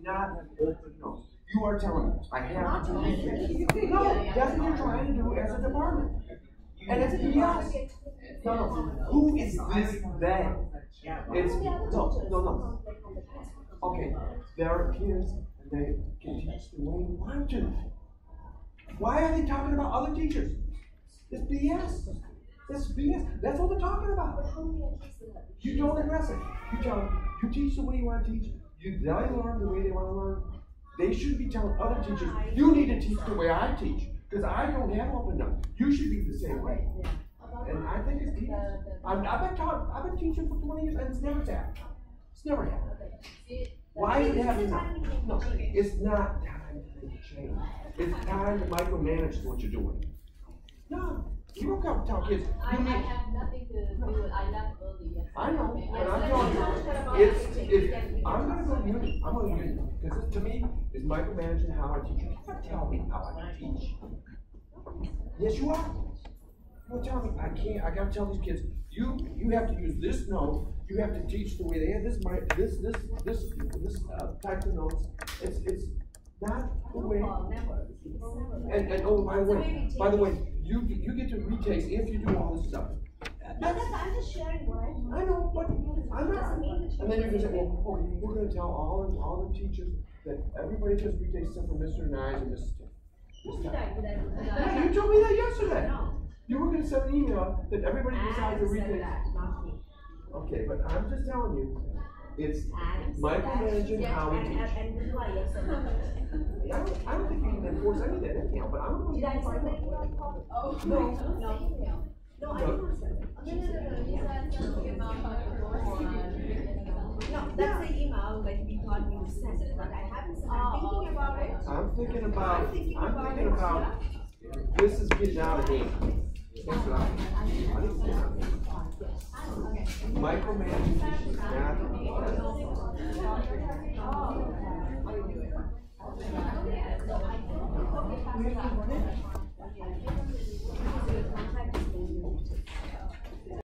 not open no. You are telling me I have to read it. No, that's what you're trying to do as a department. And it's BS. No. Who is this they? It's no. Okay, there are kids and they can teach the way you want to. Why are they talking about other teachers? It's BS. It's BS. That's what they're talking about. You don't address it. You tell them, you teach the way you want to teach. They learn the way they want to learn. They shouldn't be telling other teachers, you need to teach the way I teach. Because I don't have open up. You should be the same way. And I think it's BS. I've been teaching for 20 years and it's never happened. It's never happened. Why is it happening now? No, it's not time to change. It's time to micromanage what you're doing. No, you don't come tell kids. I have nothing to do with. I left early yesterday. I know, but I'm telling you, I'm going to go uni. I'm going to uni because to me, it's micromanaging how I teach. You can't tell me how I teach. Yes, you are. You're telling me I can't. I got to tell these kids. You have to use this note. You have to teach the way they have this type of notes. It's not the way. And oh, by the way, you get to retake if you do all this stuff. I'm just sharing what I know, but I'm not. And then you're going to say, well, okay, we're going to tell all the teachers that everybody just retakes stuff from Mr. Nye and Mrs. Yeah, you told me that yesterday. No. You were going to send an email that everybody decides to retake. Okay, but I'm just telling you, it's micromanaging how we teach. I don't think you can enforce any of that anyhow, but I'm going to find out. Oh, no. No, I didn't send it. No, that's the email that we thought you sent, but I haven't sent it. I'm thinking about it. I'm thinking about this is getting out of hand. That's what I think it's getting out of hand. Micromanaging is not.